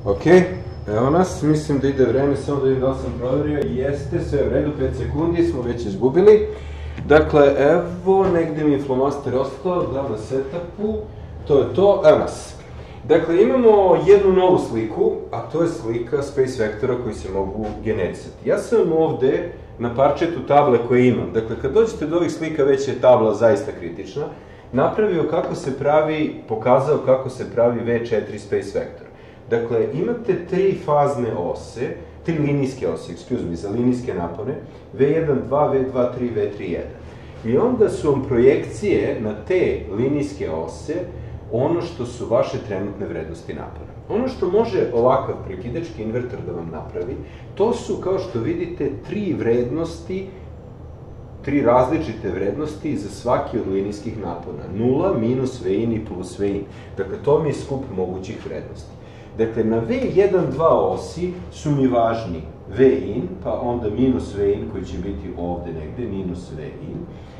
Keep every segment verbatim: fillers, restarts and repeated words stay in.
Ok, evo nas, mislim da ide vreme, samo da vidim da li sam proverio, jeste, sve u redu, pet sekundi smo već izgubili. Dakle, evo, negde mi je flomaster ostao, da na setupu, to je to, evo nas. Dakle, imamo jednu novu sliku, a to je slika space vektora koji se mogu generisati. Ja sam ovde na parčetu table koje imam, dakle, kad dođete do ovih slika, već je tabla zaista kritična, napravio kako se pravi, pokazao kako se pravi ve četiri space vektor. Dakle, imate tri fazne ose, tri linijske ose, excuse me, za linijske napone, ve jedan dva, ve dva tri, ve tri jedan. I onda su vam projekcije na te linijske ose ono što su vaše trenutne vrednosti napona. Ono što može ovakav prekidački inverter da vam napravi, to su, kao što vidite, tri vrednosti, tri različite vrednosti za svaki od linijskih napona. Nula, minus Vin i plus Vin. Dakle, to mi je skup mogućih vrednosti. Dakle, na ve jedan dva osi su mi važni Vin, pa onda minus Vin koji će biti ovde negde, minus Vin,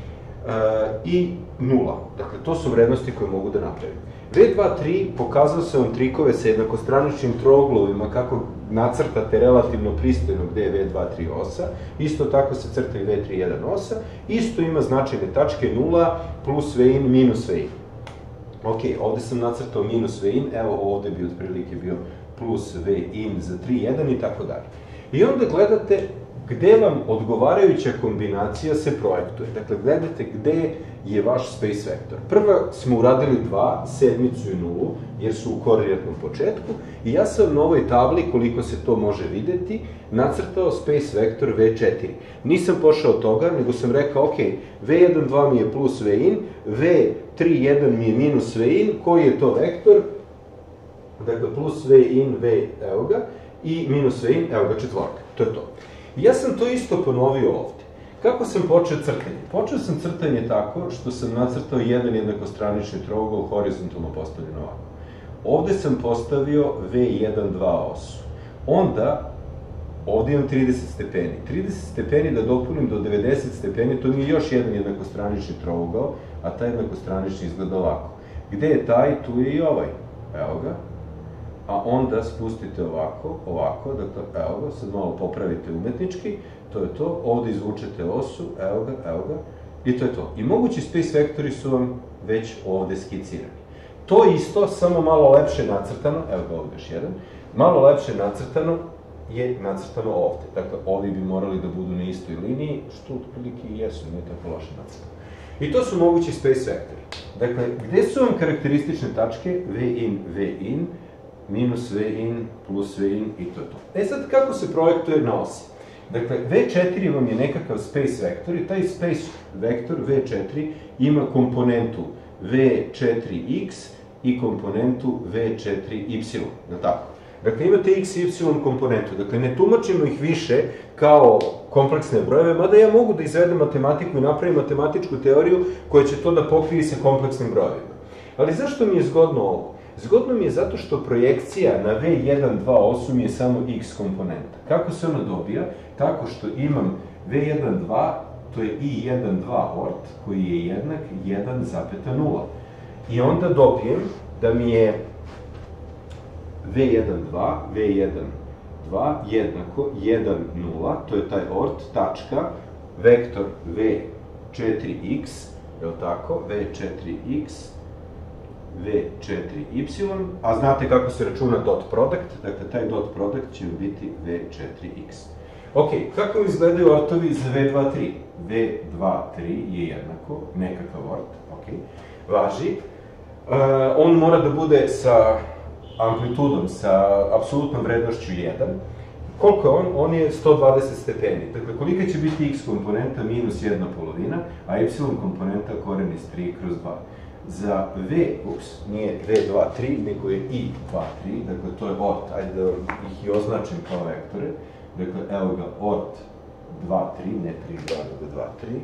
i nula. Dakle, to su vrednosti koje mogu da napravim. ve dva tri pokazao sam vam trikove sa jednakostraničnim trouglovima kako nacrtate relativno pristojno gde je ve dva tri osa, isto tako se crta i ve tri jedan osa, isto ima značajne tačke nula, plus Vin, minus Vin. Ok, ovde sam nacrtao minus Vin, evo ovde bi otprilike bio plus Vin za tri jedan i tako dalje. I onda gledate gde vam odgovarajuća kombinacija se projektuje. Dakle, gledate gde je vaš space vektor. Prva smo uradili dva, sedmicu i nulu, jer su u koordinatnom početku, i ja sam na ovoj tabli, koliko se to može videti, nacrtao space vektor ve četiri. Nisam pošao od toga, nego sam rekao, ok, ve jedan dva mi je plus Vin, ve tri jedan mi je minus Vin, koji je to vektor? Dakle, plus Vin, ve, evo ga, i minus Vin, evo ga, četvorka. To je to. Ja sam to isto ponovio ovde. Kako sam počeo crtanje? Počeo sam crtanje tako što sam nacrtao jedan jednakostranični trougao horizontalno postavljen ovako. Ovde sam postavio ve jedan dva osu. Onda, ovde imam trideset stepeni. trideset stepeni da dopunim do devedeset stepeni, to mi je još jedan jednakostranični trougao, a taj jednakostranični izgleda ovako. Gde je taj, tu je i ovaj. Evo ga. A onda spustite ovako, ovako, dakle, evo ga, sad malo popravite umetnički, to je to, ovde izvučete osu, evo ga, evo ga, i to je to. I mogući space vektori su vam već ovde skicirani. To isto, samo malo lepše nacrtano, evo ga ovde još jedan, malo lepše nacrtano je nacrtano ovde. Dakle, ovi bi morali da budu na istoj liniji, što otprilike i jesu, nije tako loše nacrtano. I to su mogući space vektori. Dakle, gde su vam karakteristične tačke? Vin, Vin, minus Vin, plus Vin i to je to. E sad, kako se projektuje na osi? Dakle, ve četiri vam je nekakav space vektor i taj space vektor ve četiri ima komponentu ve četiri x i komponentu ve četiri y, je li tako? Dakle, imate x i y komponentu, dakle, ne tumačimo ih više kao kompleksne brojeve, mada ja mogu da izvedem matematiku i napravim matematičku teoriju koja će to da pokrije sa kompleksnim brojevima. Ali zašto mi je zgodno ovo? Zgodno mi je zato što projekcija na ve jedan dva osu mi je samo x komponenta. Kako se ona dobija? Tako što imam ve jedan dva, to je i jedan dva ort, koji je jednak jedan zarez nula. I onda dobijem da mi je ve jedan dva, ve jedan dva jednako jedan nula, to je taj ort, tačka, vektor ve četiri x, je li tako, ve četiri x, ve četiri y, a znate kako se računa dot product, dakle taj dot product će biti ve četiri x. Ok, kako izgledaju ortovi za ve dva tri? ve dva tri je jednako, nekakav ort, ok, važi. On mora da bude sa amplitudom, sa apsolutnom vrednošću jedan. Koliko je on? On je sto dvadeset stepeni. Dakle, kolika će biti x komponenta minus jedna polovina, a y komponenta koren iz tri kroz dva. Za v, ups, nije ve dva tri, nego je i dva tri, dakle to je ort, ajde da ih i označim kao vektore. Dakle, evo ga, ort dva tri, ne tri dva, nego dva tri.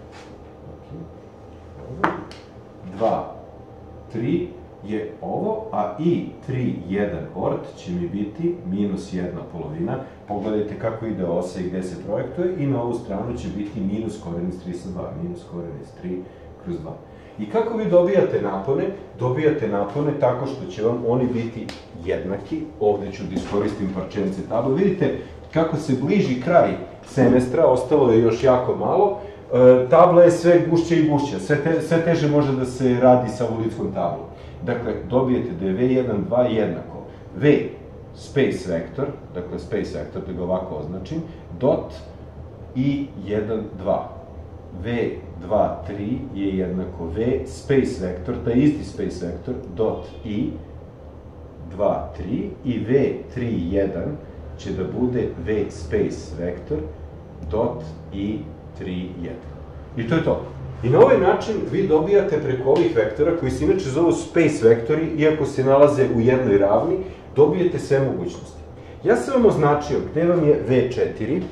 dva tri je ovo, a i tri jedan ort će mi biti minus jedna polovina. Pogledajte kako ide osa i gde se projektuje i na ovu stranu će biti minus koren iz tri sa dva, minus koren iz tri kroz dva. I kako vi dobijate napone? Dobijate napone tako što će vam oni biti jednaki. Ovde ću da iskoristim parčence tablu. Vidite kako se bliži kraj semestra, ostalo je još jako malo. Tabla je sve gušća i gušća, sve teže može da se radi sa volitskom tablom. Dakle, dobijete da je ve jedan dva jednako v space vektor, dakle space vektor, da ga ovako označim, dot i jedan dva. ve dva tri je jednako v space vektor, taj isti space vektor, dot i dva tri i ve tri jedan će da bude v space vektor, dot i tri jedan. I to je to. I na ovaj način vi dobijate preko ovih vektora, koji se inače zovu space vektori, iako se nalaze u jednoj ravni, dobijete sve mogućnosti. Ja sam vam označio gde vam je ve četiri,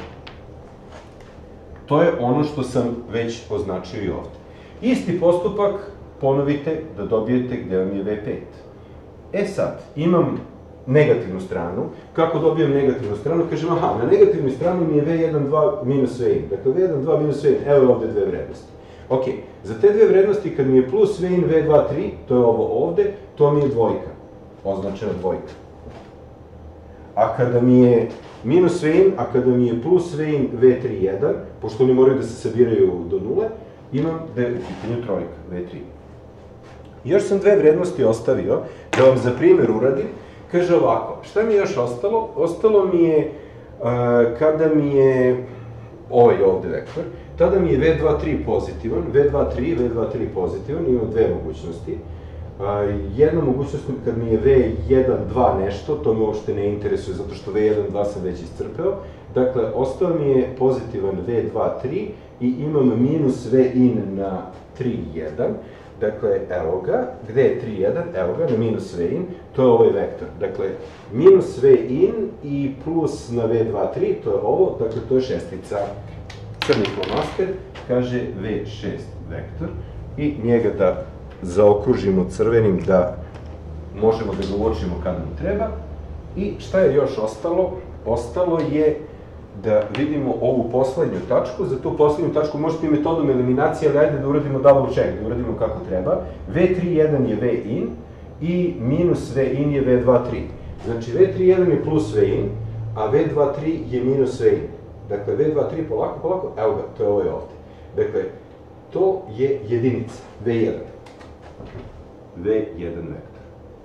to je ono što sam već označio i ovde. Isti postupak ponovite da dobijete gde vam je ve pet. E sad, imam negativnu stranu. Kako dobijam negativnu stranu? Kažem, aha, na negativnoj strani mi je ve jedan dva minus ve in. Dakle, ve jedan dva minus ve in, evo je ovde dve vrednosti. Ok, za te dve vrednosti, kad mi je plus ve in ve dva tri, to je ovo ovde, to mi je dvojka. Označena dvojka. A kada mi je minus ve in, a kada mi je plus ve in ve tri jedan, pošto oni moraju da se sabiraju do nule, imam da je u pitanju trojka, ve tri. Još sam dve vrednosti ostavio, da vam za primer uradim. Kaže ovako, šta mi je još ostalo? Ostalo mi je, kada mi je ovaj ovde vektor, tada mi je ve dva tri pozitivan, ve dva tri, ve dva tri pozitivan, imam dve mogućnosti. Jedna mogućnost kad mi je ve jedan dva nešto, to me uopšte ne interesuje, zato što ve jedan dva sam već iscrpeo. Dakle, ostao mi je pozitivan ve dva tri i imam minus ve in na tri jedan. Dakle, evo ga, gde je tri jedan, evo ga, na minus ve in, to je ovaj vektor. Dakle, minus ve in i plus na ve dva tri, to je ovo, dakle, to je šestica. Crni flomaster kaže ve šest vektor i njega da zaokružimo crvenim da možemo da ga uočimo kada nam treba. I šta je još ostalo? Ostalo je da vidimo ovu poslednju tačku. Za tu poslednju tačku možete i metodom eliminacije, ali ajde da uradimo double check, da uradimo kako treba. ve tri jedan je ve in i minus ve in je ve dva tri. Znači, ve tri jedan je plus ve in, a ve dva tri je minus ve in. Dakle, ve dva tri polako, polako, evo ga, to je ovaj ovde. Dakle, to je jedinica, ve jedan. ve jedan vektor.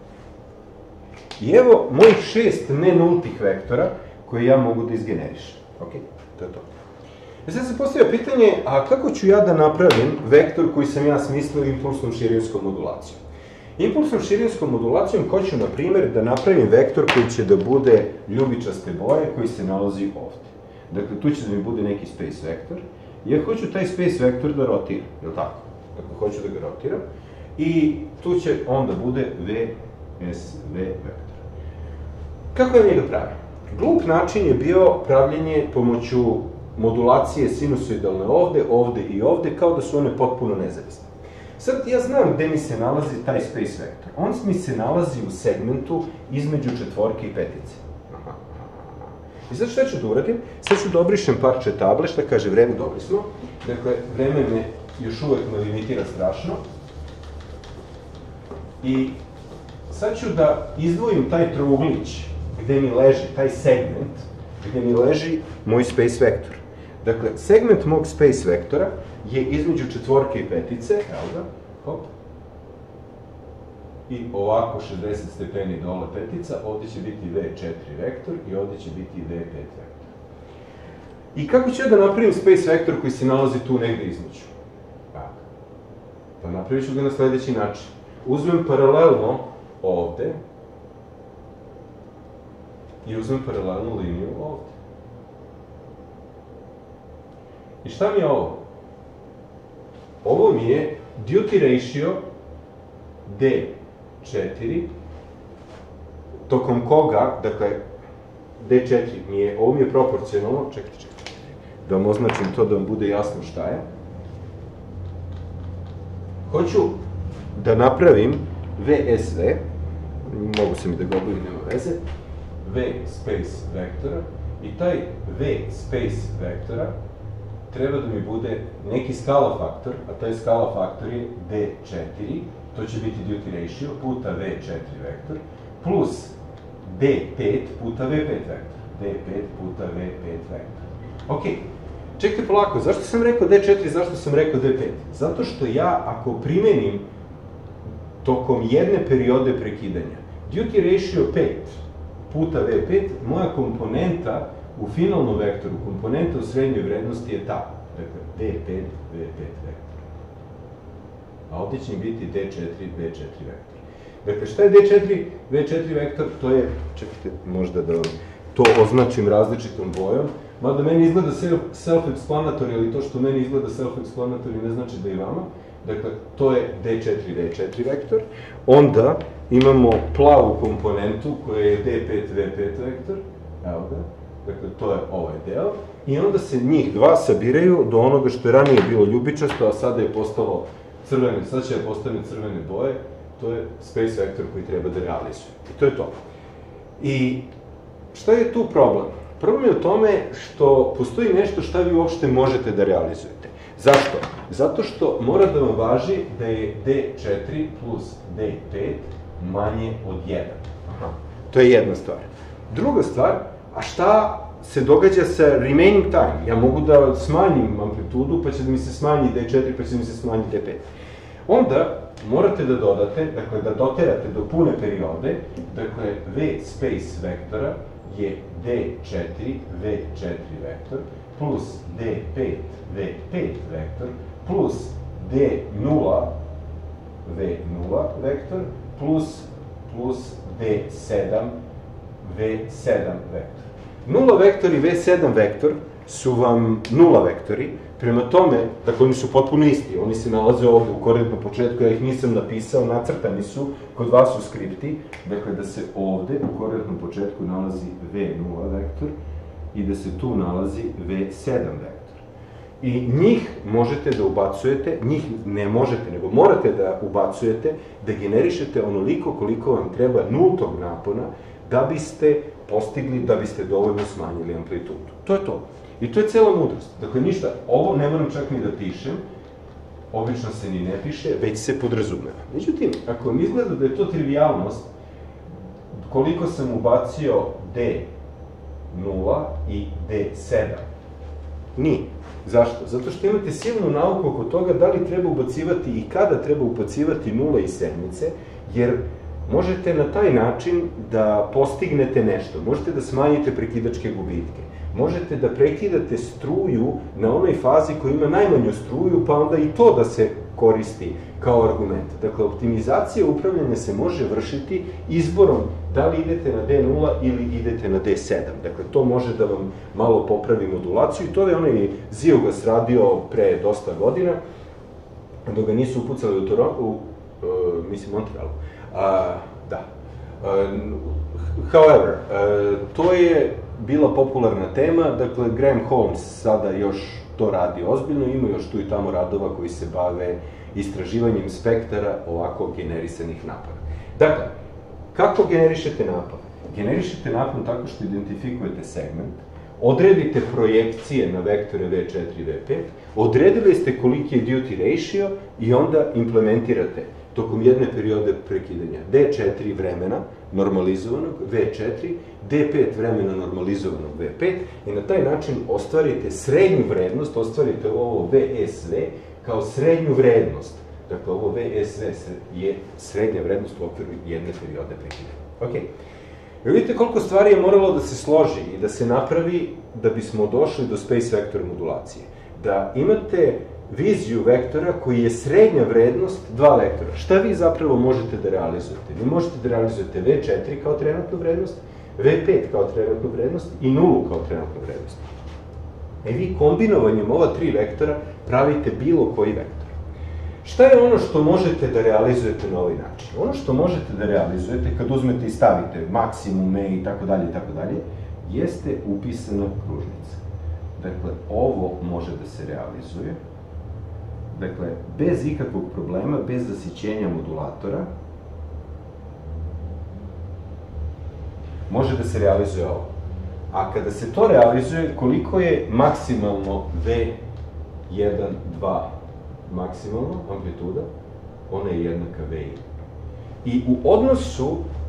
I evo mojih šest ne nultih vektora koje ja mogu da izgenerišem. Ok, to je to. E sad se postavlja pitanje, a kako ću ja da napravim vektor koji sam ja smislio impulsnom širinskom modulacijom? Impulsnom širinskom modulacijom hoću, na primer, da napravim vektor koji će da bude ljubičaste boje koji se nalazi ovde. Dakle, tu će da mi bude neki space vektor. Ja hoću taj space vektor da rotiram, je li tako? Dakle, hoću da ga rotiram. I tu će onda bude ve es ve vektor. Kako ja njega pravim? Glup način je bio pravljenje pomoću modulacije sinusoidalne ovde, ovde i ovde, kao da su one potpuno nezavisne. Sad ja znam gde mi se nalazi taj space vektor. On mi se nalazi u segmentu između četvorke i petice. I sad šta ću da uradim? Sad ću da obrišem parče table, šta kaže vreme, dobri smo. Dakle, vreme me još uvek me limitira strašno. I sad ću da izdvojim taj trouglić gde mi leži, taj segment, gde mi leži moj space vektor. Dakle, segment mog space vektora je između četvorke i petice, evo ga, hop, i ovako šezdeset stepeni dole petica, ovde će biti ve četiri vektor i ovde će biti ve pet vektor. I kako ću ja da napravim space vektor koji se nalazi tu negde između? Pa napravit ću ga na sledeći način. Uzmem paralelno ovde i uzmem paralelnu liniju ovde. I šta mi je ovo? Ovo mi je duty ratio de četiri, tokom koga, dakle, de četiri mi je, ovo mi je proporcionalno, čekajte, čekajte, da vam označim to da vam bude jasno šta je. Hoću da napravim ve es ve, mogu se mi da ga obavim, nema veze, v space vektora, i taj v space vektora treba da mi bude neki skala faktor, a taj skala faktor je de četiri, to će biti duty ratio, puta ve četiri vektor, plus D pet puta V pet vektor. D pet puta V pet vektor. Ok, čekajte polako, zašto sam rekao D četiri, zašto sam rekao D pet? Zato što ja, ako primenim tokom jedne periode prekidanja duty ratio pet puta V pet, moja komponenta u finalnom vektoru, komponenta u srednjoj vrednosti je ta. Dakle, D pet, V pet vektor. A ovdje će mi biti D četiri, V četiri vektor. Dakle, šta je D četiri, V četiri vektor? To je, čekajte, možda da to označim različitom bojom, mada meni izgleda self-explanatory, ali to što meni izgleda self-explanatory ne znači da i vama. Dakle, to je D četiri, V četiri vektor. Onda imamo plavu komponentu koja je D pet, V pet vektor. Evo ga. Dakle, to je ovaj deo. I onda se njih dva sabiraju do onoga što je ranije bilo ljubičasto, a sada je postalo crvene, sad će da postane crvene boje. To je space vektor koji treba da realizuje. I to je to. I šta je tu problem? Problem je u tome što postoji nešto šta vi uopšte možete da realizujete. Zašto? Zato što mora da vam važi da je D četiri plus D pet manje od jedan. Aha. To je jedna stvar. Druga stvar, a šta se događa sa remaining time? Ja mogu da smanjim amplitudu, pa će da mi se smanji D četiri, pa će da mi se smanji D pet. Onda morate da dodate, dakle da doterate do pune periode, dakle V space vektora je D četiri, V četiri vektor, plus D pet, V pet vektor, plus D nula, V nula vektor, plus, plus D sedam, V sedam vektor. Nula vektor i V sedam vektor su vam nula vektori, prema tome, dakle, oni su potpuno isti, oni se nalaze ovde u koordinatnom početku, ja ih nisam napisao, nacrtani su, kod vas u skripti, dakle, da se ovde u koordinatnom početku nalazi V nula vektor i da se tu nalazi V sedam vektor. I njih možete da ubacujete, njih ne možete, nego morate da ubacujete, da generišete onoliko koliko vam treba nultog napona da biste postigli, da biste dovoljno smanjili amplitudu. To je to. I to je cela mudrost. Dakle, ništa, ovo ne moram čak ni da pišem, obično se ni ne piše, već se podrazumeva. Međutim, ako vam izgleda da je to trivialnost, koliko sam ubacio D nula i D sedam? Nije. Zašto? Zato što imate silnu nauku oko toga da li treba ubacivati i kada treba ubacivati nula i sedmice, jer možete na taj način da postignete nešto. Možete da smanjite prekidačke gubitke. Možete da prekidate struju na onoj fazi koja ima najmanju struju, pa onda i to da se koristi kao argument. Dakle, optimizacija upravljanja se može vršiti izborom da li idete na D nula ili idete na D sedam. Dakle, to može da vam malo popravi modulaciju i to je onaj Ziogas radio pre dosta godina, dok ga nisu upucali u Toronto, mislim, Montrealu. Da. However, to je bila popularna tema, dakle, Graham Holmes sada još to radi ozbiljno, ima još tu i tamo radova koji se bave istraživanjem spektara ovako generisanih napada. Dakle, kako generišete napad? Generišete napad tako što identifikujete segment, odredite projekcije na vektore V četiri i V pet, odredili ste koliki je duty ratio i onda implementirate tokom jedne periode prekidanja D četiri vremena normalizovanog V četiri, D pet vremena normalizovanog V pet i na taj način ostvarite srednju vrednost, ostvarite ovo V S V kao srednju vrednost. Dakle, ovo V S V je srednja vrednost u okviru jedne periode prekidanja. Ok. Vidite koliko stvari je moralo da se složi i da se napravi da bismo došli do space vektor modulacije. Da imate viziju vektora koji je srednja vrednost dva vektora. Šta vi zapravo možete da realizujete? Vi možete da realizujete V četiri kao trenutnu vrednost, V pet kao trenutnu vrednost i nulu kao trenutnu vrednost. E vi kombinovanjem ova tri vektora pravite bilo koji vektor. Šta je ono što možete da realizujete na ovaj način? Ono što možete da realizujete kad uzmete i stavite maksimume i tako dalje i tako dalje, jeste upisana kružnica. Dakle, ovo može da se realizuje. Dakle, bez ikakvog problema, bez zasićenja modulatora, može da se realizuje ovo. A kada se to realizuje, koliko je maksimalno V jedan, dva maksimalno amplituda, ona je jednaka V I. I u odnosu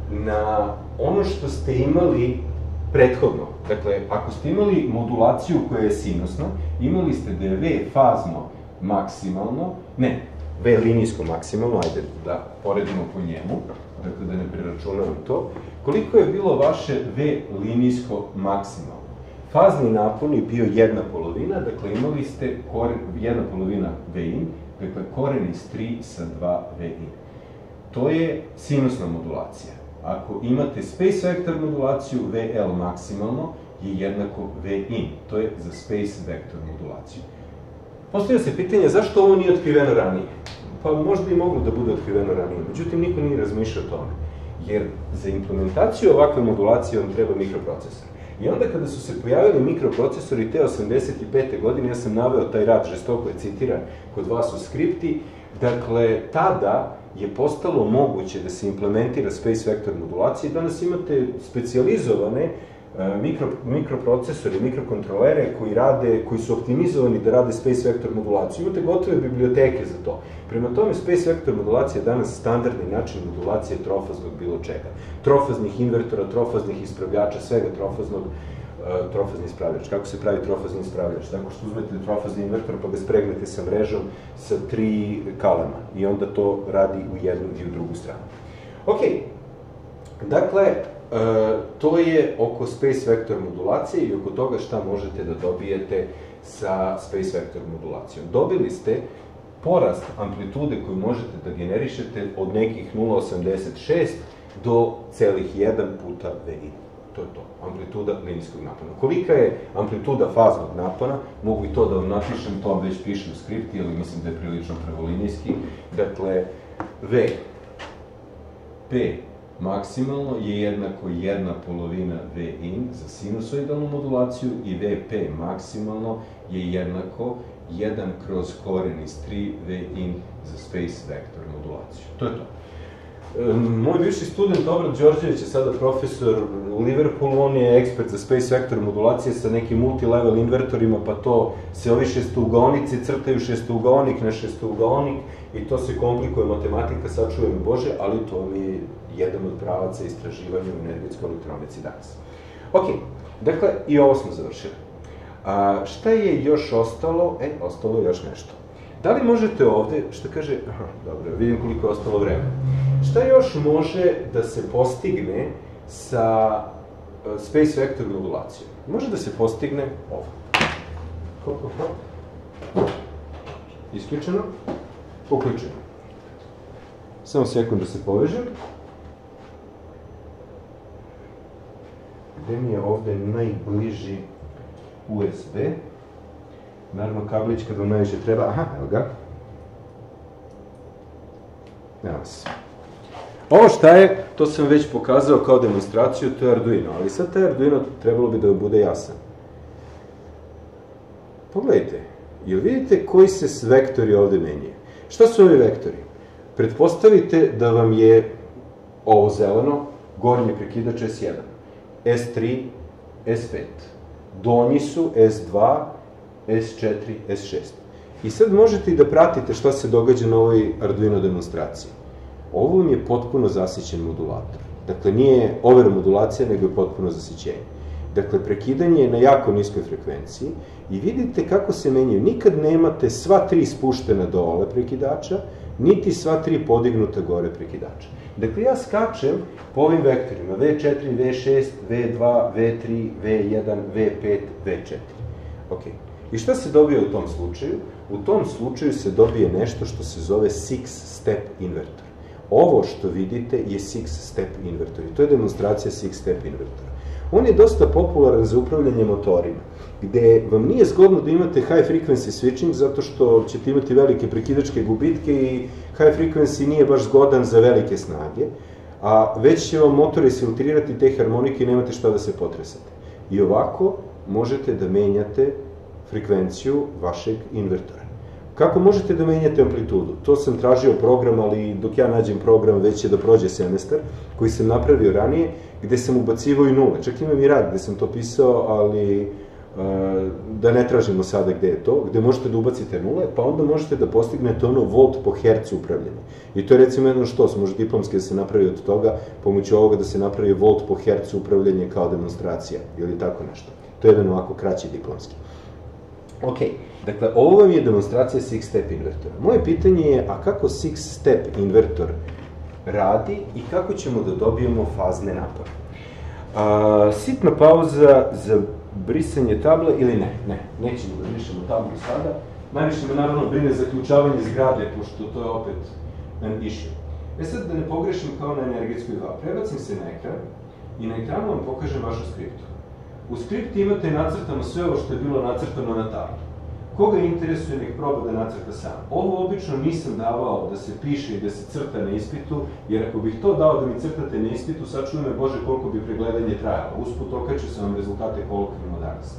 na ono što ste imali prethodno. Dakle, ako ste imali modulaciju koja je sinusna, imali ste da je V fazno maksimalno, ne, V linijsko maksimalno, ajde da poredimo po njemu, dakle da ne preračunam to, koliko je bilo vaše V linijsko maksimalno? Fazni napon je bio jedna polovina, dakle imali ste koren, jedna polovina V in, dakle koren iz tri sa dva V in. To je sinusna modulacija. Ako imate space vektor modulaciju, V L maksimalno je jednako V in. To je za space vektor modulaciju. Postavlja se pitanje zašto ovo nije otkriveno ranije? Pa možda i moglo da bude otkriveno ranije, međutim niko nije razmišljao o tome. Jer za implementaciju ovakve modulacije vam treba mikroprocesor. I onda kada su se pojavili mikroprocesori te osamdeset pete godine, ja sam naveo taj rad, žestoko je citiran kod vas u skripti, dakle, tada je postalo moguće da se implementira space vektor modulacije i danas imate specijalizovane mikro, mikroprocesore, mikrokontrolere koji rade, koji su optimizovani da rade space vektor modulaciju. Imate gotove biblioteke za to. Prema tome, space vektor modulacija je danas standardni način modulacije trofaznog bilo čega. Trofaznih invertora, trofaznih ispravljača, svega trofaznog, uh, trofazni ispravljač. Kako se pravi trofazni ispravljač? Tako što uzmete trofazni invertor pa ga spregnete sa mrežom sa tri kalema i onda to radi u jednu i u drugu stranu. Ok, dakle, Uh, to je oko space vektor modulacije i oko toga šta možete da dobijete sa space vektor modulacijom. Dobili ste porast amplitude koju možete da generišete od nekih nula zarez osamdeset šest do celih jedan puta V in. To je to, amplituda linijskog napona. Kolika je amplituda faznog napona, mogu i to da vam napišem, to vam već pišem u skripti, ali mislim da je prilično pravolinijski. Dakle, V, P, maksimalno je jednako jedna polovina V in za sinusoidalnu modulaciju i V P maksimalno je jednako jedan kroz koren iz tri V in za space vektor modulaciju. To je to. Moj bivši student Obrad Đorđević je sada profesor u Liverpoolu, on je ekspert za space vektor modulacije sa nekim multilevel invertorima, pa to se ovi šestougaonici crtaju šestougaonik na šestougaonik i to se komplikuje matematika, sačuvaj me Bože, ali to mi je jedan od pravaca istraživanja u energetskoj elektronici danas. Ok, dakle, i ovo smo završili. A, šta je još ostalo? E, ostalo je još nešto. Da li možete ovde, šta kaže, aha, dobro, vidim koliko je ostalo vremena. Šta još može da se postigne sa uh, space vektor modulacijom? Može da se postigne ovo. Hop, hop, hop. Isključeno, uključeno. Samo sekund da se povežem. Gde mi je ovde najbliži U S B? Naravno, kablić kad vam najviše treba. Aha, evo ga. Evo se. Ovo šta je, to sam već pokazao kao demonstraciju, to je Arduino, ali sad taj Arduino trebalo bi da bude jasan. Pogledajte, jel vidite koji se vektori ovde menjaju? Šta su ovi vektori? Pretpostavite da vam je ovo zeleno, gornji prekidač S jedan, S tri, S pet, donji su S dva, S četiri, S šest. I sad možete i da pratite šta se događa na ovoj Arduino demonstraciji. Ovo vam je potpuno zasićen modulator. Dakle, nije overmodulacija, nego je potpuno zasićenje. Dakle, prekidanje je na jako niskoj frekvenciji i vidite kako se menjaju. Nikad nemate sva tri spuštena dole prekidača, niti sva tri podignuta gore prekidača. Dakle, ja skačem po ovim vektorima V četiri, V šest, V dva, V tri, V jedan, V pet, V četiri. Ok. I šta se dobije u tom slučaju? U tom slučaju se dobije nešto što se zove six-step invertor. Ovo što vidite je six-step invertor i to je demonstracija six-step invertora. On je dosta popularan za upravljanje motorima, gde vam nije zgodno da imate high frequency switching zato što ćete imati velike prekidačke gubitke i high frequency nije baš zgodan za velike snage, a već će vam motor isfiltrirati te harmonike i nemate šta da se potresate. I ovako možete da menjate frekvenciju vašeg invertora. Kako možete da menjate amplitudu? To sam tražio program, ali dok ja nađem program već je da prođe semestar, koji sam napravio ranije, gde sam ubacivao i nule. Čak imam i rad gde sam to pisao, ali da ne tražimo sada gde je to, gde možete da ubacite nule, pa onda možete da postignete ono volt po hercu upravljanje. I to je recimo jedno što, može diplomski da se napravi od toga, pomoću ovoga da se napravi volt po hercu upravljanje kao demonstracija, ili tako nešto. To je jedan ovako kraći diplomski. Ok, dakle, ovo vam je demonstracija six-step invertora. Moje pitanje je, a kako six-step invertor radi i kako ćemo da dobijemo fazne napore? A, sitna pauza za brisanje table ili ne? Ne, nećemo da brišemo tablu sada. Najviše me naravno brine zaključavanje zgrade, pošto to je opet an issue. E sad, da ne pogrešim kao na energetskoj dva, prebacim se na ekran i na ekranu vam pokažem vašu skriptu. U skripti imate nacrtano sve ovo što je bilo nacrtano na tablu. Koga interesuje, nek proba da nacrta sam. Ovo obično nisam davao da se piše i da se crta na ispitu, jer ako bih to dao da mi crtate na ispitu, sad čujem, Bože, koliko bi pregledanje trajalo. Usput okaču sam vam rezultate kolokvijuma danas.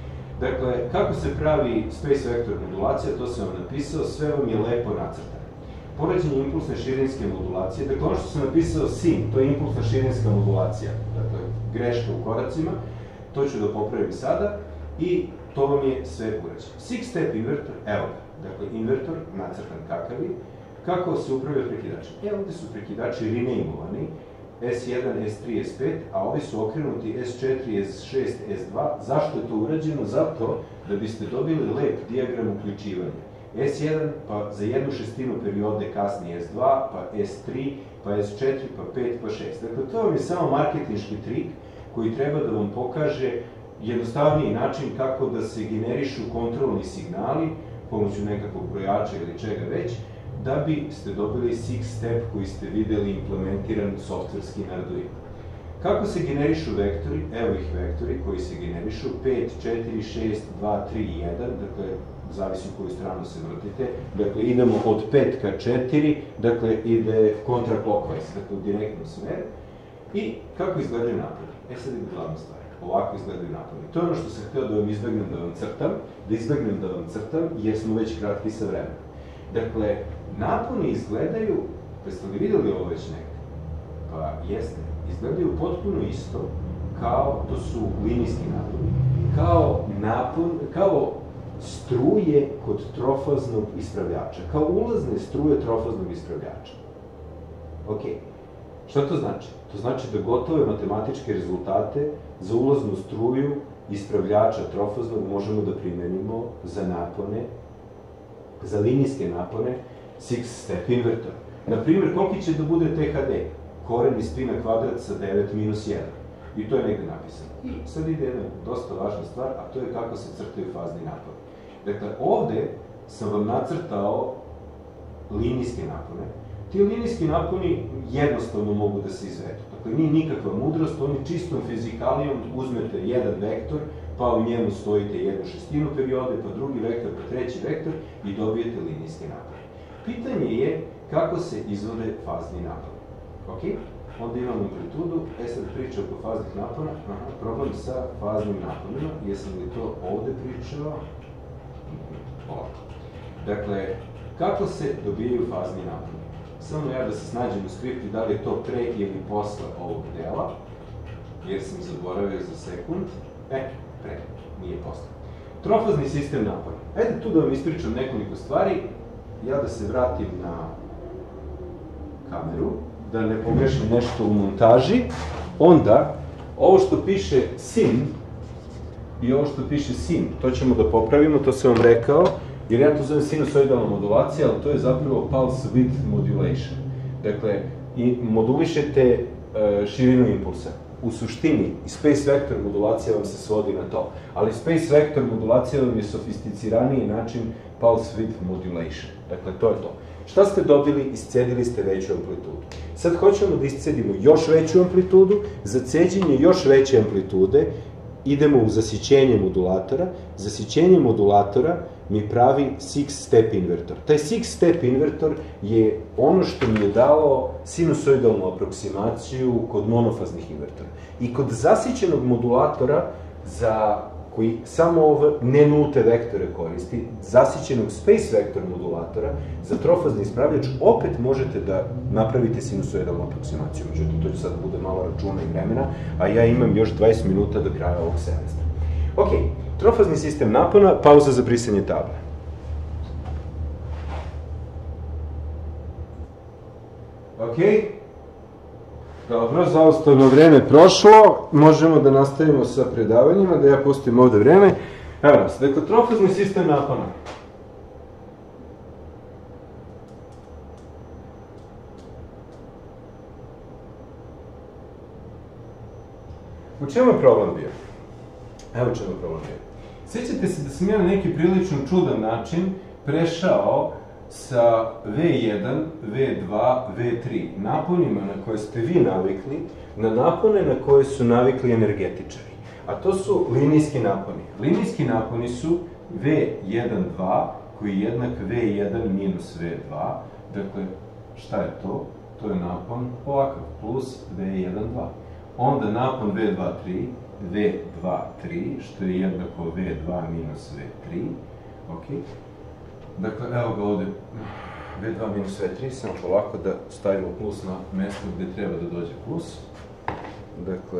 Dakle, kako se pravi space vector modulacija, to sam vam napisao, sve vam je lepo nacrtano. Poređenje impulsne širinske modulacije, dakle ono što sam napisao S I M, to je impulsna širinska modulacija, dakle greška u koracima, to ću da popravim sada i to vam je sve urađeno. Six-step invertor, evo ga, dakle invertor, nacrtan kakav je, kako se upravlja prekidačem. E, ovde su prekidači renamevani, S jedan, S tri, S pet, a ovi su okrenuti S četiri, S šest, S dva. Zašto je to urađeno? Zato da biste dobili lep dijagram uključivanja. S jedan, pa za jednu šestinu periode kasnije S dva, pa S tri, pa S četiri, pa pet, pa šest. Dakle, to vam je samo marketinški trik koji treba da vam pokaže jednostavniji način kako da se generišu kontrolni signali pomoću nekakvog brojača ili čega već, da biste dobili six-step koji ste videli implementiran softverski na Arduino. Kako se generišu vektori? Evo ih vektori koji se generišu pet, četiri, šest, dva, tri, jedan, dakle, zavisi u koju stranu se vrtite. Dakle, idemo od pet ka četiri, dakle, ide kontra-clockwise, dakle, u direktnom smeru. I kako izgledaju napoli? E sad ide glavna stvar. Ovako izgledaju napoli. To je ono što sam hteo da vam izbegnem da vam crtam, da izbegnem da vam crtam, jer smo već kratki sa vremenom. Dakle, naponi izgledaju, pa ste li videli ovo već nekako? Pa jeste, izgledaju potpuno isto kao, to su linijski naponi, kao napon, kao struje kod trofaznog ispravljača, kao ulazne struje trofaznog ispravljača. Ok, šta to znači? To znači da gotove matematičke rezultate za ulaznu struju ispravljača trofaznog možemo da primenimo za napone, za linijske napone six-step invertora. Naprimjer, koliki će da bude T H D? Koren iz pi na kvadrat sa devet minus jedan. I to je negde napisano. I sad ide jedna dosta važna stvar, a to je kako se crtaju fazni naponi. Dakle, ovde sam vam nacrtao linijske napone. Ti linijski naponi jednostavno mogu da se izvedu. Dakle, nije nikakva mudrost, oni čistom fizikalijom uzmete jedan vektor, pa u njemu stojite jednu šestinu periode, pa drugi vektor, pa treći vektor i dobijete linijske napone. Pitanje je kako se izvode fazni naponi. Ok? Onda imamo amplitudu, e sad priča oko faznih napona, aha, problem sa faznim naponima, jesam li to ovde pričao? Ovako. Dakle, kako se dobijaju fazni naponi? Samo ja da se snađem u skripti da li je to pre ili posle ovog dela, jer sam zaboravio za sekund. E, pre, nije posle. Trofazni sistem napona. Ajde tu da vam ispričam nekoliko stvari, ja da se vratim na kameru, da ne pogrešim nešto u montaži, onda ovo što piše S I M i ovo što piše S I M, to ćemo da popravimo, to sam vam rekao, jer ja to zovem sinusoidalna modulacija, ali to je zapravo pulse width modulation. Dakle, modulišete širinu impulsa. U suštini, i space vector modulacija vam se svodi na to, ali space vector modulacija vam je sofisticiraniji način pulse width modulation. Dakle, to je to. Šta ste dobili? Iscedili ste veću amplitudu. Sad hoćemo da iscedimo još veću amplitudu, za ceđenje još veće amplitude idemo u zasićenje modulatora. Zasićenje modulatora mi pravi six-step invertor. Taj six-step invertor je ono što mi je dalo sinusoidalnu aproksimaciju kod monofaznih invertora. I kod zasićenog modulatora, za koji samo ove ne nulte vektore koristi, zasićenog space vector modulatora, za trofazni ispravljač opet možete da napravite sinusoidalnu aproksimaciju. Međutim, to će sad bude malo računa i vremena, a ja imam još dvadeset minuta do kraja ovog semestra. Ok, trofazni sistem napona, pauza za brisanje table. Ok, dobro, zaustavno vreme prošlo, možemo da nastavimo sa predavanjima, da ja pustim ovde vreme. Evo nas, dakle, trofazni sistem napona. U čemu je problem bio? Evo čemu je problem bio. Sjećate se da sam ja na neki prilično čudan način prešao sa V jedan, V dva, V tri naponima na koje ste vi navikli, na napone na koje su navikli energetičari. A to su linijski naponi. Linijski naponi su V jedan dva, koji je jednak V jedan minus V dva. Dakle, šta je to? To je napon ovakav, plus V jedan dva. Onda napon V dva tri, V dva tri, što je jednako V dva minus V tri. Ok. Dakle, evo ga ovde, V dva minus V tri, samo polako da stavimo plus na mesto gde treba da dođe plus. Dakle,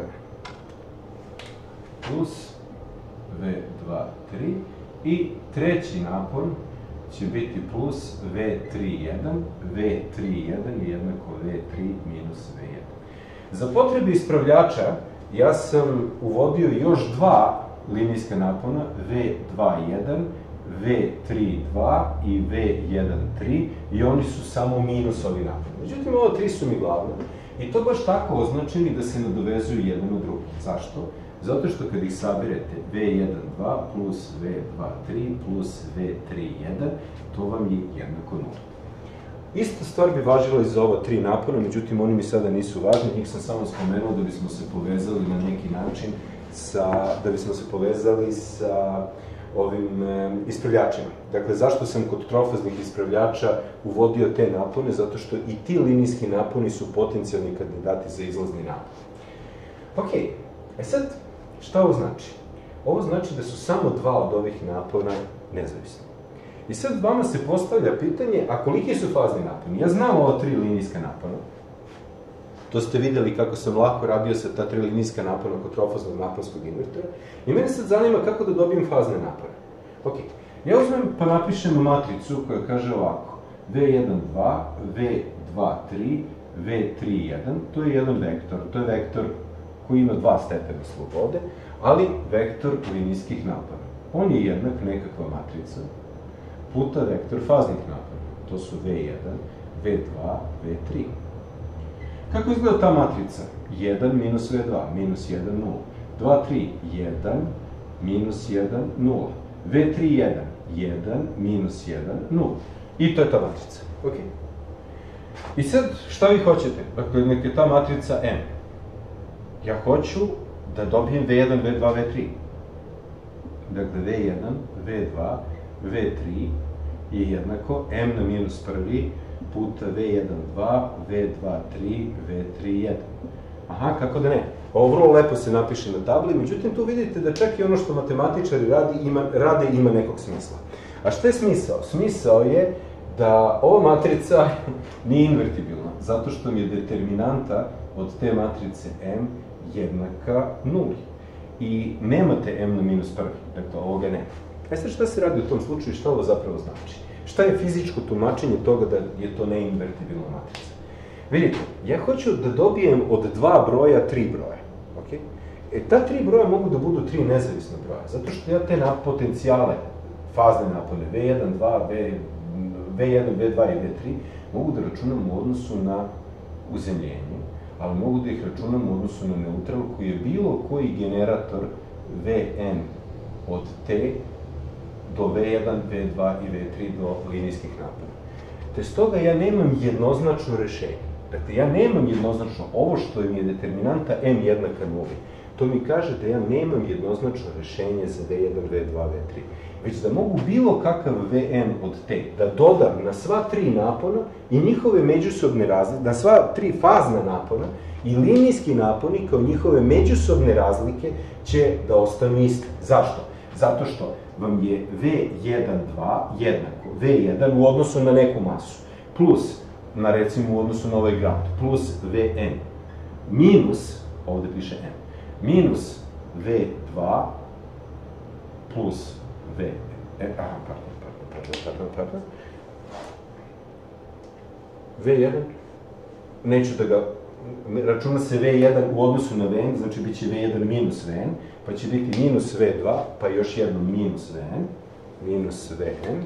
plus V dva tri i treći napon će biti plus V tri jedan, V tri jedan je jednako V tri minus V jedan. Za potrebe ispravljača ja sam uvodio još dva linijska napona, V dva jedan, V tri dva i V jedan tri i oni su samo minusovi naponi. Međutim, ovo tri su mi glavne i to baš tako označeni da se nadovezuju jedan u drugi. Zašto? Zato što kad ih sabirete V jedan dva plus V dva tri plus V tri jedan, to vam je jednako nula. Ista stvar bi važila i za ova tri napona, međutim oni mi sada nisu važni, njih sam samo spomenuo da bismo se povezali na neki način sa, da bismo se povezali sa ovim e, ispravljačima. Dakle, zašto sam kod trofaznih ispravljača uvodio te napone? Zato što i ti linijski naponi su potencijalni kandidati za izlazni napon. Ok, e sad, šta ovo znači? Ovo znači da su samo dva od ovih napona nezavisni. I sad vama se postavlja pitanje, a koliki su fazni naponi? Ja znam ova tri linijska napona. To ste videli kako sam lako radio sa ta tri linijska napona kod trofaznog naponskog invertora. I mene sad zanima kako da dobijem fazne napone. Ok, ja uzmem pa napišem matricu koja kaže ovako. V jedan dva, V dva tri, V tri jedan, to je jedan vektor. To je vektor koji ima dva stepena slobode, ali vektor linijskih napona. On je jednak nekakva matrica puta vektor faznih napona. To su V jedan, V dva, V tri. Kako izgleda ta matrica? jedan minus V dva, minus jedan, nula. dva, tri, jedan, minus jedan, nula. V tri, jedan, jedan, minus jedan, nula. I to je ta matrica. Ok. I sad, šta vi hoćete? Dakle, neka je ta matrica M. Ja hoću da dobijem V jedan, V dva, V tri. Dakle, V jedan, V dva, V tri je jednako M na minus prvi puta V jedan, dva, V dva, tri, V tri, jedan. Aha, kako da ne? Ovo vrlo lepo se napiše na tabli, međutim tu vidite da čak i ono što matematičari radi, ima, rade ima nekog smisla. A šta je smisao? Smisao je da ova matrica nije invertibilna, zato što mi je determinanta od te matrice M jednaka nuli. I nemate M na minus prvi, dakle ovoga nema. E sad šta se radi u tom slučaju i šta ovo zapravo znači? Šta je fizičko tumačenje toga da je to neinvertibilna matrica? Vidite, ja hoću da dobijem od dva broja tri broja, ok? E, ta tri broja mogu da budu tri nezavisna broja, zato što ja te potencijale, fazne napone, V jedan, dva, V jedan, V dva i V tri, mogu da računam u odnosu na uzemljenje, ali mogu da ih računam u odnosu na neutral koji je bilo koji generator Vn od T do V jedan, V dva i V tri do linijskih napona. Te stoga ja nemam jednoznačno rešenje. Dakle, ja nemam jednoznačno ovo što mi je determinanta M jednaka nuli. To mi kaže da ja nemam jednoznačno rešenje za V jedan, V dva, V tri. Već da mogu bilo kakav Vn od T da dodam na sva tri napona i njihove međusobne razlike, na sva tri fazna napona i linijski naponi kao njihove međusobne razlike će da ostanu iste. Zašto? Zato što vam je V jedan, dva jednako V jedan u odnosu na neku masu, plus, na recimo u odnosu na ovaj grad, plus Vn, minus, ovde piše M, minus V dva plus V, aha, pardon, pardon, pardon, pardon, V jedan, neću da ga, računa se V jedan u odnosu na Vn, znači bit će V jedan minus Vn, pa će biti minus V dva, pa još jedno minus Vn, minus Vn,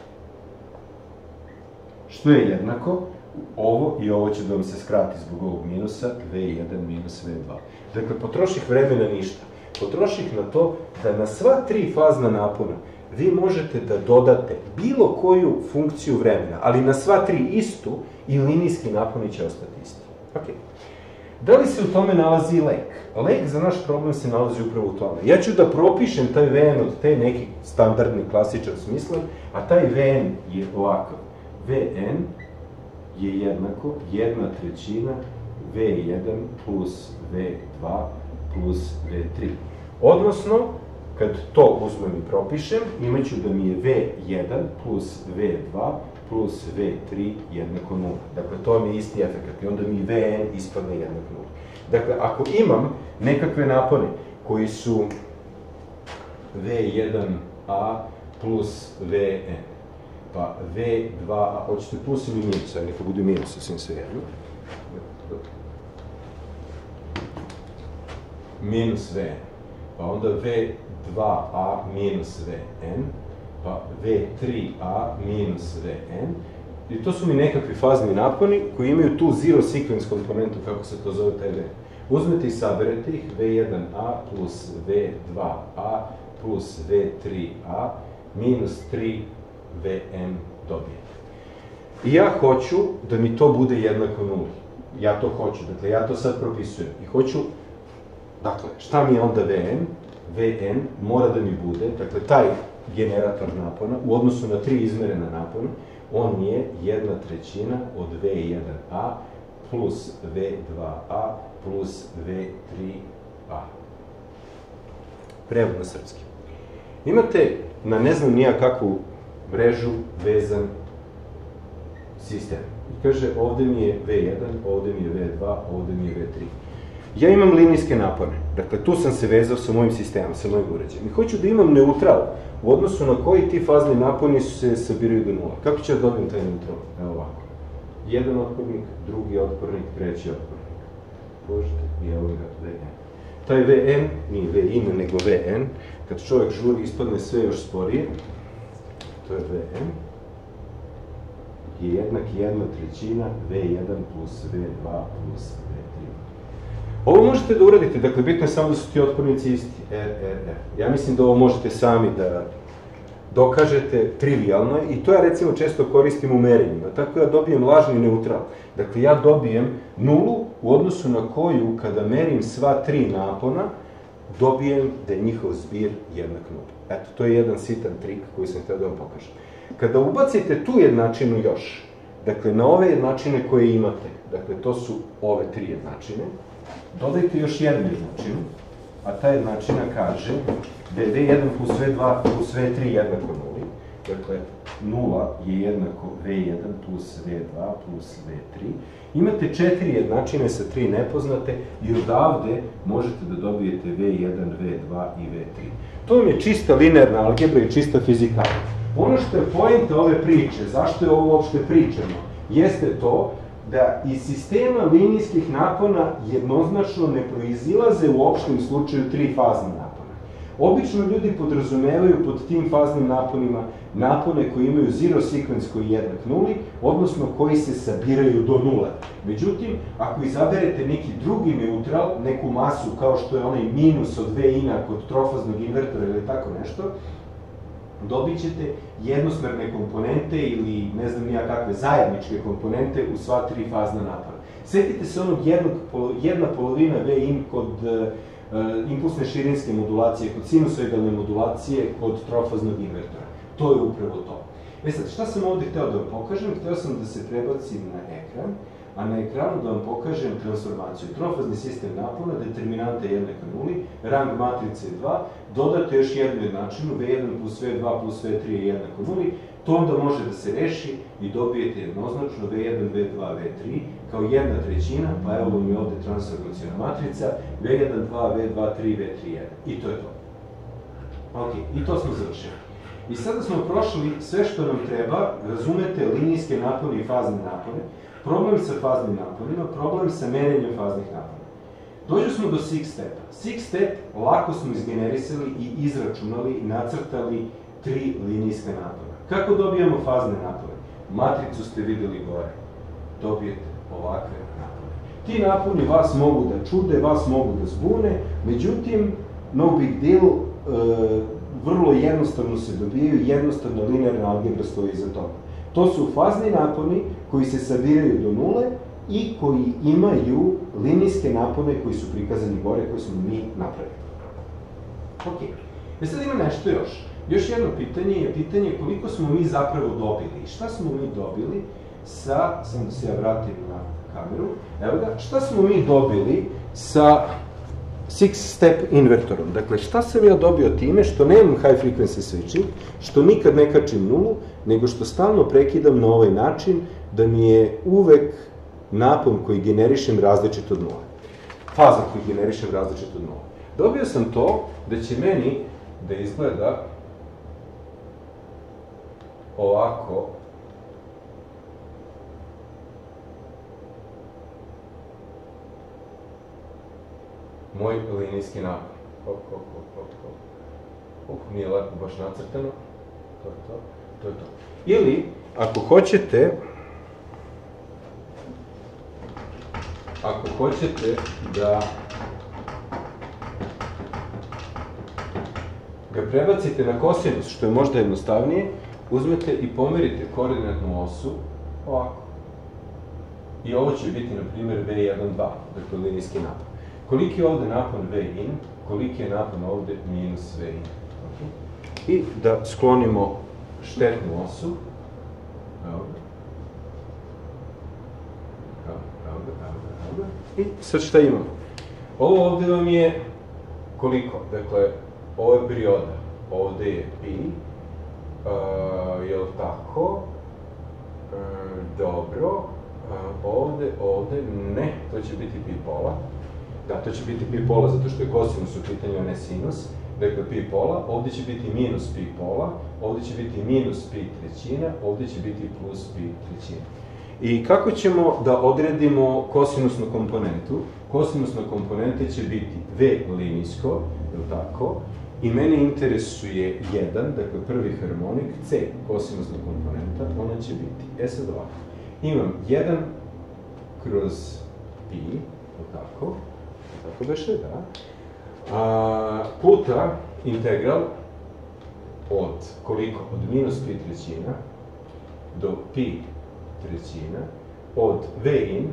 što je jednako, ovo i ovo će da vam se skrati zbog ovog minusa, V jedan minus V dva. Dakle, potroših vremena ništa. Potroših na to da na sva tri fazna napona vi možete da dodate bilo koju funkciju vremena, ali na sva tri istu i linijski naponi će ostati isti. Ok. Da li se u tome nalazi lek? Lek za naš problem se nalazi upravo u tome. Ja ću da propišem taj Vn od te neki standardni, klasičan smisla, a taj Vn je ovakav. Vn je jednako jedna trećina V jedan plus V dva plus V tri. Odnosno, kad to uzmem i propišem, imaću da mi je V jedan plus V dva plus V tri jednako nula. Dakle, to mi je isti efekt i onda mi Vn ispadne jednako nula. Dakle, ako imam nekakve napone koji su V jedan A plus Vn, pa V dva A, hoćete plus ili minus, a neka bude minus, sasvim sve jedno. Minus Vn, pa onda V dva A minus Vn, pa V tri A minus Vn, i to su mi nekakvi fazni naponi koji imaju tu zero sequence komponentu, kako se to zove taj Vn. Uzmete i saberete ih, V jedan A plus V dva A plus V tri A minus tri Vn dobijete. I ja hoću da mi to bude jednako nuli. Ja to hoću, dakle, ja to sad propisujem. I hoću, dakle, šta mi je onda Vn? Vn mora da mi bude, dakle, taj generator napona, u odnosu na tri izmerena napona, on je jedna trećina od V jedan A plus V dva A plus V tri A. Prevod na srpski. Imate na ne znam nija kakvu mrežu vezan sistem. Kaže, ovde mi je V jedan, ovde mi je V dva, ovde mi je V tri. Ja imam linijske napone, dakle, tu sam se vezao sa mojim sistemom, sa mojim uređajem. I hoću da imam neutral, u odnosu na koji ti fazni naponi se sabiraju do nula. Kako ću da dobijem taj neutral? Evo ovako. Jedan otpornik, drugi otpornik, treći otpornik. Možete, i evo ga Vn. Taj Vn, nije Vin, nego Vn, kad čovjek žuri, ispadne sve još sporije. To je Vn. Je jednak jedna trećina V jedan plus V dva plus V tri. Ovo možete da uradite, dakle, bitno je samo da su ti otpornici isti, R, R, R. Ja mislim da ovo možete sami da dokažete, trivialno je, i to ja recimo često koristim u merenjima, tako ja dobijem lažni neutral. Dakle, ja dobijem nulu u odnosu na koju, kada merim sva tri napona, dobijem da je njihov zbir jednak nuli. Eto, to je jedan sitan trik koji sam htio da vam pokažem. Kada ubacite tu jednačinu još, dakle, na ove jednačine koje imate, dakle, to su ove tri jednačine, dodajte još jednu jednačinu, a ta jednačina kaže da je V jedan plus V dva plus V tri jednako nuli, dakle, nula je jednako V jedan plus V dva plus V tri. Imate četiri jednačine sa tri nepoznate i odavde možete da dobijete V jedan, V dva i V tri. To vam je čista linearna algebra i čista fizika. Ono što je poenta ove priče, zašto je ovo uopšte pričano, jeste to da iz sistema linijskih napona jednoznačno ne proizilaze u opštem slučaju tri fazne napona. Obično ljudi podrazumevaju pod tim faznim naponima napone koji imaju zero sequence koji je jednak nuli, odnosno koji se sabiraju do nula. Međutim, ako izaberete neki drugi neutral, neku masu kao što je onaj minus od V ina kod trofaznog invertora ili tako nešto, dobit ćete jednosmerne komponente ili ne znam nija kakve zajedničke komponente u sva tri fazna napona. Sjetite se onog jednog, jedna polovina V in kod uh, impulsne širinske modulacije, kod sinusoidalne modulacije, kod trofaznog invertora. To je upravo to. E sad, šta sam ovde hteo da vam pokažem? Hteo sam da se prebacim na ekran, a na ekranu da vam pokažem transformaciju. Trofazni sistem napona, determinanta jednaka nuli, rang matrice dva, dodate još jednu jednačinu, V jedan plus V dva plus V tri je jednako nuli, to onda može da se reši i dobijete jednoznačno V jedan, V dva, V tri kao jedna trećina, pa evo mi je ovde transformacijona matrica, V jedan, dva, V dva, tri, V tri, jedan. I to je to. Ok, i to smo završili. I sada smo prošli sve što nam treba, razumete linijske napone i fazne napone, problem sa faznim naponima, problem sa menjanjem faznih napona. Dođu smo do six stepa. Six step lako smo izgenerisali i izračunali i nacrtali tri linijska napona. Kako dobijamo fazne napone? Matricu ste videli gore. Dobijete ovakve napone. Ti naponi vas mogu da čude, vas mogu da zbune, međutim, no big deal, vrlo jednostavno se dobijaju, jednostavno linearna algebra stoji iza toga. To su fazni naponi koji se sabiraju do nule i koji imaju linijske napone koji su prikazani gore, koje smo mi napravili. Ok, e sad ima nešto još. Još jedno pitanje je pitanje koliko smo mi zapravo dobili. Šta smo mi dobili sa, samo da se ja vratim na kameru, evo ga, šta smo mi dobili sa six-step invertorom. Dakle, šta sam ja dobio time što nemam high frequency switching, što nikad ne kačim nulu, nego što stalno prekidam na ovaj način da mi je uvek napon koji generišem različit od nule. Faza koju generišem različit od nule. Dobio sam to da će meni da izgleda ovako moj linijski napon. Hop, hop, hop, hop, hop. Hop, nije lepo baš nacrtano. To je to, to je to. Ili, ako hoćete, ako hoćete da ga prebacite na kosinus, što je možda jednostavnije, uzmete i pomerite koordinatnu osu ovako. I ovo će biti, na primjer, V jedan dva, dakle linijski napon. Koliki je ovde napon V in, koliki je napon ovde minus V in. I da sklonimo štetnu osu. Evo ga. Evo ga, evo ga, evo ga. I sad šta imamo? Ovo ovde vam je koliko? Dakle, ovo je perioda. Ovde je pi. Je li tako? Dobro. Ovde, ovde, ne. To će biti pi pola. Da, to će biti pi pola zato što je kosinus u pitanju, a ne sinus. Dakle, pi pola, ovde će biti minus pi pola, ovde će biti minus pi trećina, ovde će biti plus pi trećina. I kako ćemo da odredimo kosinusnu komponentu? Kosinusna komponenta će biti V linijsko, je li tako? I mene interesuje jedan, dakle prvi harmonik, C, kosinusna komponenta, ona će biti. E sad ovako, imam jedan kroz pi, je li tako? Tako beše, da. A, puta integral od koliko? Od minus pi trećina do pi trećina, od V in,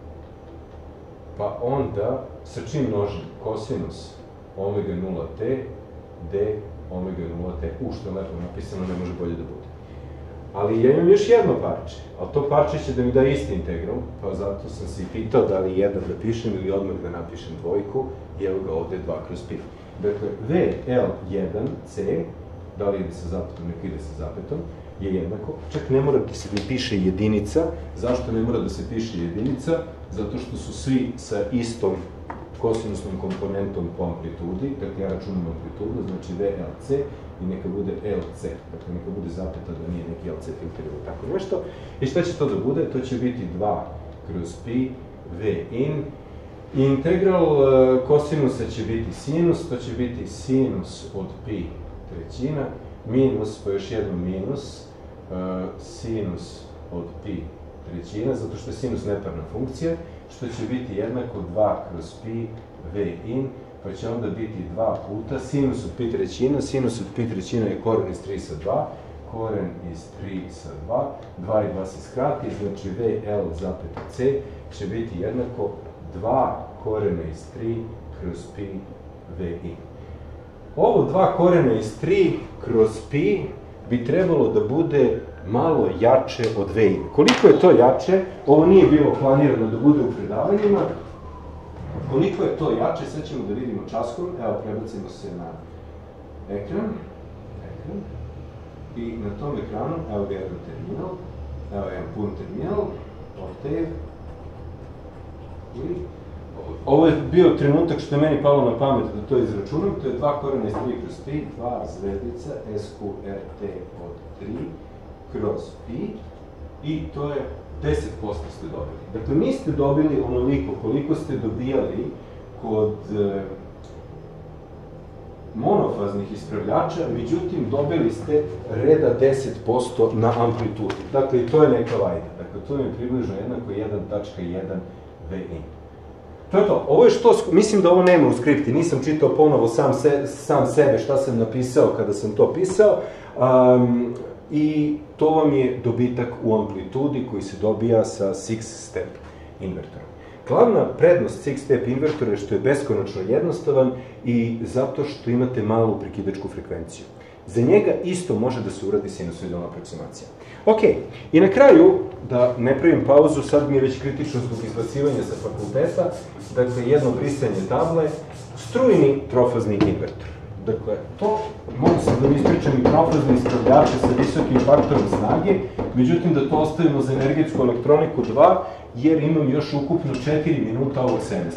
pa onda sa čim množim? Kosinus omega nula t, d omega nula t. U, što je lepo napisano, ne može bolje da bude. Ali ja imam još jedno parče, ali to parče će da mi da isti integral, pa zato sam se i pitao da li jedan da pišem ili odmah da napišem dvojku, i evo ga ovde dva kroz pi. Dakle, V L jedan C, da li ide sa zapetom, neka ide sa zapetom, je jednako, čak ne mora da se piše jedinica. Zašto ne mora da se piše jedinica? Zato što su svi sa istom kosinusnom komponentom po amplitudi, dakle ja računam amplitudu, znači V L C i neka bude L C, dakle neka bude zapeta da nije neki L C filter ili tako nešto. I šta će to da bude? To će biti dva kroz pi V in. Integral kosinusa će biti sinus, to će biti sinus od pi trećina, minus, pa još jedno minus, sinus od pi trećina, zato što je sinus neparna funkcija, što će biti jednako dva kroz pi V in, pa će onda biti dva puta sinus od pi trećina, sinus od pi trećina je koren iz tri sa dva, koren iz tri sa dva, dva i dva se skrati, znači V L zapeta C će biti jednako dva korena iz tri kroz pi V in. Ovo dva korena iz tri kroz pi bi trebalo da bude malo jače od V in. Koliko je to jače, ovo nije bilo planirano da bude u predavanjima, koliko je to jače, sad ćemo da vidimo časkom, evo prebacimo se na ekran, ekran, i na tom ekranu, evo ga jedan terminal, evo jedan pun terminal, Octave, i ovo je bio trenutak što je meni palo na pamet da to izračunam, to je dva korena iz tri kroz pi, dva zvezdica, S Q R T od tri kroz pi, i to je deset posto ste dobili. Dakle, niste dobili onoliko koliko ste dobijali kod monofaznih ispravljača, međutim, dobili ste reda deset posto na amplitudi. Dakle, i to je neka vajda. Dakle, to je približno jednako jedan tačka jedan V in. To je to. Ovo je što, mislim da ovo nema u skripti, nisam čitao ponovo sam sebe šta sam napisao kada sam to pisao, i to vam je dobitak u amplitudi koji se dobija sa six-step invertorom. Glavna prednost six-step invertora je što je beskonačno jednostavan i zato što imate malu prekidačku frekvenciju. Za njega isto može da se uradi sinusoidalna aproksimacija. Ok, i na kraju, da ne pravim pauzu, sad mi je već kritično zbog izbacivanja sa fakulteta, dakle, jedno brisanje table, strujni trofazni invertor. Dakle, to mogu sam da mi ispričam i trofazni ispravljače sa visokim faktorom snage, međutim da to ostavimo za energetsku elektroniku dva, jer imam još ukupno četiri minuta ovog semestra.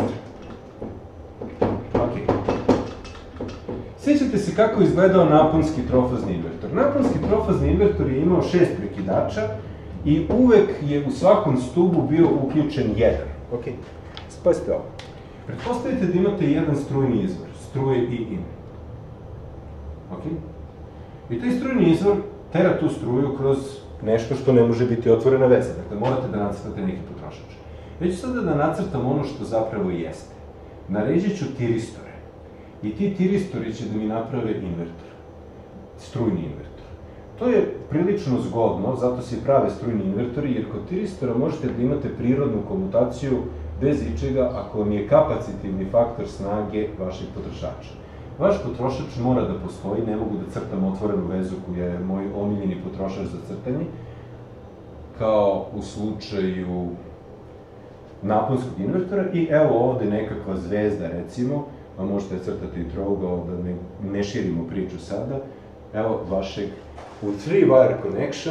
Ok. Sjećate se kako je izgledao naponski trofazni invertor. Naponski trofazni invertor je imao šest prekidača i uvek je u svakom stubu bio uključen jedan. Ok. Spazite ovo. Pretpostavite da imate jedan strujni izvor, struje i in. Ok? I taj strujni izvor tera tu struju kroz nešto što ne može biti otvorena veza. Dakle, morate da nacrtate neki potrošač. Ja ću sada da nacrtam ono što zapravo jeste. Naređit ću tiristore. I ti tiristori će da mi naprave invertor. Strujni invertor. To je prilično zgodno, zato se prave strujni invertori, jer kod tiristora možete da imate prirodnu komutaciju bez ičega ako vam je kapacitivni faktor snage vašeg potrošača. Vaš potrošač mora da postoji, ne mogu da crtam otvorenu vezu koja je moj omiljeni potrošač za crtanje, kao u slučaju naponskog invertora, i evo ovde nekakva zvezda, recimo, a možete crtati i trougao, da ne širimo priču sada, evo vašeg, u three-wire connection,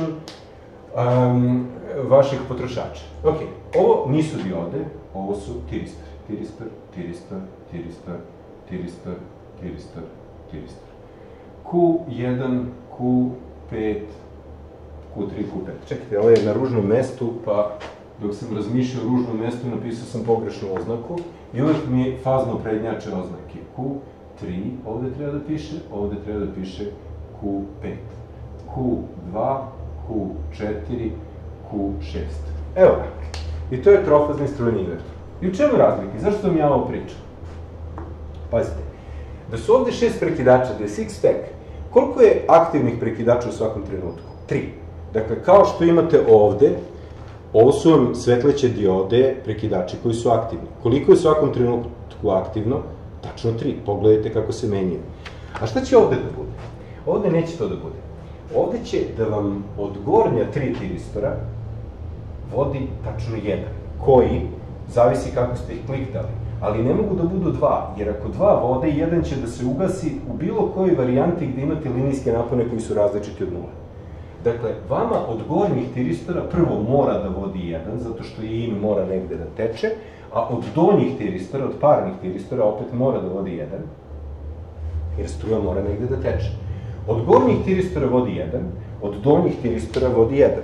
vašeg potrošača. Ok, ovo nisu diode, ovo su tiristori. Tiristor, tiristor, tiristor, tiristor, tiristor, tiristor. Q jedan, Q pet, Q tri, Q pet. Čekajte, ovo je na ružnom mestu, pa dok sam razmišljao o ružnom mestu, napisao sam pogrešnu oznaku i uvek mi fazno prednjače oznake. Q tri ovde treba da piše, ovde treba da piše Q pet. Q dva, Q četiri, Q šest. Evo ga. I to je trofazni strujni invertor. I u čemu je razlika? Zašto vam ja ovo pričam? Pazite. Da su ovde šest prekidača, da je six-stack, koliko je aktivnih prekidača u svakom trenutku? Tri. Dakle, kao što imate ovde, ovo su vam svetleće diode, prekidači koji su aktivni. Koliko je u svakom trenutku aktivno? Tačno tri. Pogledajte kako se menjaju. A šta će ovde da bude? Ovde neće to da bude. Ovde će da vam od gornja tri tiristora vodi tačno jedan, koji, zavisi kako ste ih kliktali, ali ne mogu da budu dva, jer ako dva vode, jedan će da se ugasi u bilo kojoj varijanti gde imate linijske napone koji su različiti od nula. Dakle, vama od gornjih tiristora prvo mora da vodi jedan, zato što i in mora negde da teče, a od donjih tiristora, od parnih tiristora, opet mora da vodi jedan, jer struja mora negde da teče. Od gornjih tiristora vodi jedan, od donjih tiristora vodi jedan.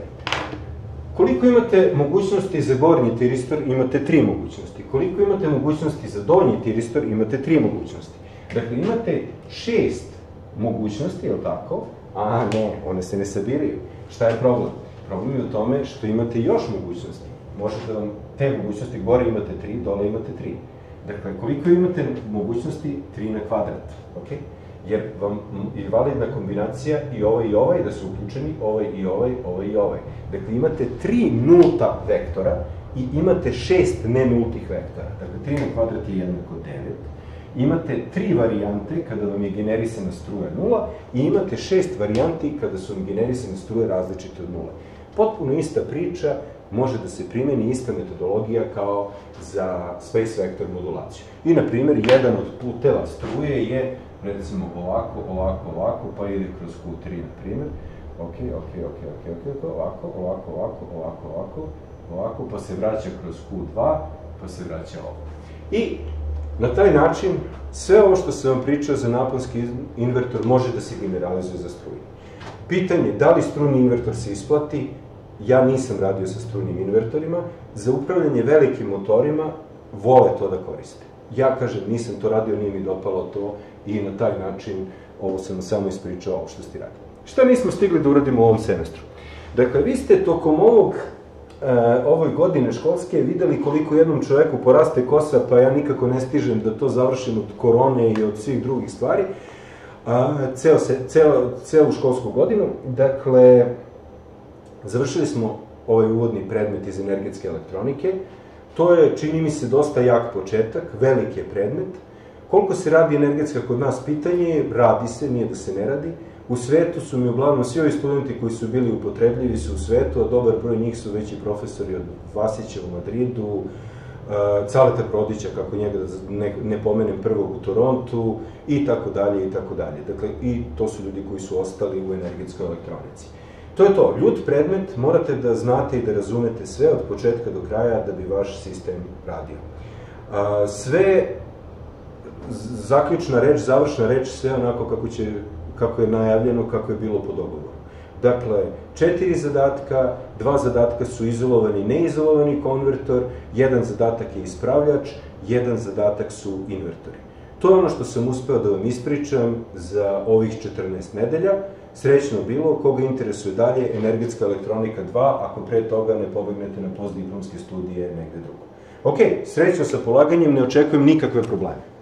Koliko imate mogućnosti za gornji tiristor, imate tri mogućnosti. Koliko imate mogućnosti za donji tiristor, imate tri mogućnosti. Dakle, imate šest mogućnosti, je li tako? A, ne, one se ne sabiraju. Šta je problem? Problem je u tome što imate još mogućnosti. Možete vam, te mogućnosti, gore imate tri, dole imate tri. Dakle, koliko imate mogućnosti? tri na kvadrat, okej? Jer vam je validna kombinacija i ovaj i ovaj da su uključeni, ovaj i ovaj, ovaj i ovaj. Dakle, imate tri nulta vektora i imate šest nenultih vektora. Dakle, tri na kvadrat je jednako devet. Imate tri varijante kada vam je generisana struja nula i imate šest varijanti kada su vam generisane struje različite od nula. Potpuno ista priča, može da se primeni ista metodologija kao za space vector modulaciju. I, na primjer, jedan od puteva struje je, recimo, ovako, ovako, ovako, pa ide kroz Q tri, na primjer. Ok, ok, ok, ok, ok, ovako, ovako, ovako, ovako, ovako, ovako, pa se vraća kroz Q dva, pa se vraća ovo. I na taj način sve ovo što sam vam pričao za naponski invertor može da se generalizuje za struju. Pitanje da li strujni invertor se isplati, ja nisam radio sa strujnim invertorima, za upravljanje velikim motorima vole to da koriste. Ja, kažem, nisam to radio, nije mi dopalo to i na taj način ovo sam samo ispričao ovo što ste radili. Šta nismo stigli da uradimo u ovom semestru? Dakle, vi ste tokom ovog, ovoj godine školske videli koliko jednom čoveku poraste kosa, pa ja nikako ne stižem da to završim od korone i od svih drugih stvari, celu školsku godinu. Dakle, završili smo ovaj uvodni predmet iz energetske elektronike. To je, čini mi se, dosta jak početak, velik je predmet. Koliko se radi energetska kod nas pitanje, radi se, nije da se ne radi. U svetu su mi uglavnom svi ovi studenti koji su bili upotrebljivi su u svetu, a dobar broj njih su veći profesori od Vasića u Madridu, Caleta Prodića, kako njega ne pomenem, prvog u Torontu, i tako dalje, i tako dalje. Dakle, i to su ljudi koji su ostali u energetskoj elektronici. To je to, ljut predmet, morate da znate i da razumete sve od početka do kraja da bi vaš sistem radio. Sve, zaključna reč, završna reč, sve onako kako će, kako je najavljeno, kako je bilo po dogovoru. Dakle, četiri zadatka, dva zadatka su izolovani, neizolovani konvertor, jedan zadatak je ispravljač, jedan zadatak su invertori. To je ono što sam uspeo da vam ispričam za ovih četrnaest nedelja. Srećno bilo, koga interesuje dalje, energetska elektronika dva, ako pre toga ne pobegnete na postdiplomske studije negde drugo. Ok, srećno sa polaganjem, ne očekujem nikakve probleme.